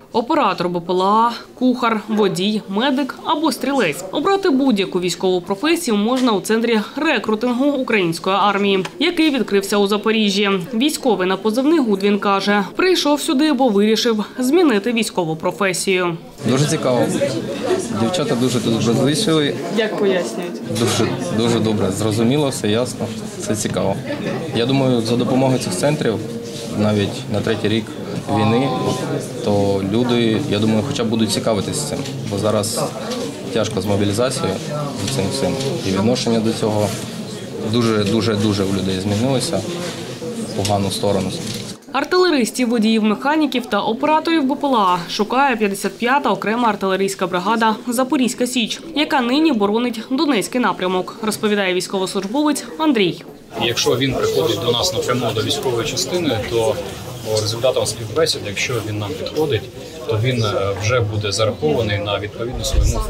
Оператор БПЛА, кухар, водій, медик або стрілець. Обрати будь-яку військову професію можна у центрі рекрутингу української армії, який відкрився у Запоріжжі. Військовий на позивний Гудвін каже, прийшов сюди, бо вирішив змінити військову професію. Дуже цікаво. Дівчата дуже тут розличили. Як пояснюють? Дуже добре. Зрозуміло, все ясно, все цікаво. Я думаю, за допомогою цих центрів, навіть на 3-й рік війни, то люди, я думаю, хоча б будуть цікавитися цим. Бо зараз тяжко з мобілізацією, з цим всім. І відношення до цього дуже у людей змінилося в погану сторону. Артилеристів, водіїв, механіків та операторів БПЛА шукає 55-та окрема артилерійська бригада «Запорізька Січ», яка нині боронить Донецький напрямок, розповідає військовослужбовець Андрій. Якщо він приходить до нас напряму до військової частини, то по результатам співбесід, якщо він нам підходить, то він вже буде зарахований на відповідну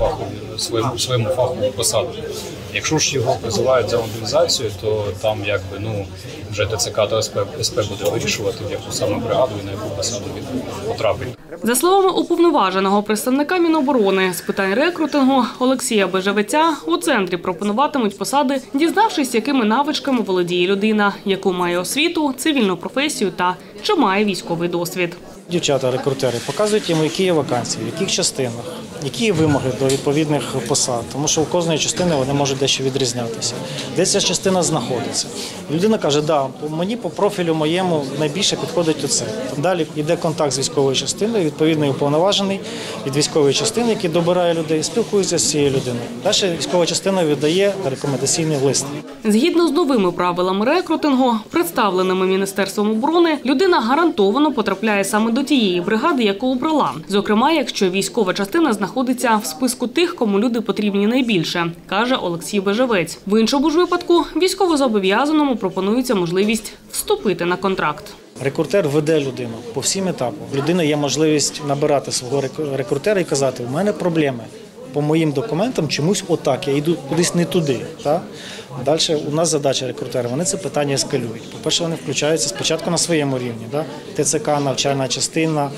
своєму фахову посаду. Якщо ж його призивають за мобілізацію, то там вже ТЦК та СП буде вирішувати, в яку саме бригаду і на яку посаду він потрапить. За словами уповноваженого представника Міноборони з питань рекрутингу Олексія Бежевеця, у центрі пропонуватимуть посади, дізнавшись, якими навичками володіє людина, яку має освіту, цивільну професію та чи має військовий досвід. Дівчата-рекрутери показують їм, які є вакансії, в яких частинах, які є вимоги до відповідних посад, тому що у кожної частини вони можуть дещо відрізнятися. Де ця частина знаходиться. Людина каже, да, мені по профілю моєму найбільше підходить оце. Далі йде контакт з військовою частиною, відповідний уповноважений від військової частини, який добирає людей, спілкується з цією людиною. Далі військова частина віддає рекомендаційний лист. Згідно з новими правилами рекрутингу, представленими Міністерством оборони, людина гарантовано потрапляє саме до тієї бригади, яку обрала. Зокрема, якщо військова частина знаходиться в списку тих, кому люди потрібні найбільше, каже Олексій Бежевець. В іншому ж випадку військовозобов'язаному пропонується можливість вступити на контракт. Рекрутер веде людину по всім етапам. У людини є можливість набирати свого рекрутера і казати, у мене проблеми. По моїм документам чомусь отак, я йду кудись не туди. Так? Далі у нас задача рекрутера, вони це питання ескалюють. По-перше, вони включаються спочатку на своєму рівні. Так? ТЦК, навчальна частина.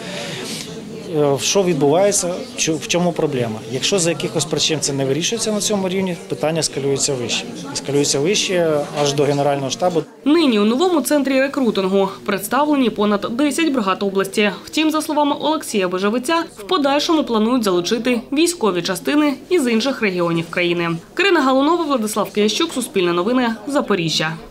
Що відбувається, в чому проблема. Якщо за якихось причин це не вирішується на цьому рівні, питання ескалюється вище. Ескалюється вище аж до Генерального штабу. Нині у новому центрі рекрутингу представлені понад 10 бригад області. Втім, за словами Олексія Бежевеця, в подальшому планують залучити військові частини із інших регіонів країни. Карина Галунова, Владислав Киящук, Суспільне новини, Запоріжжя.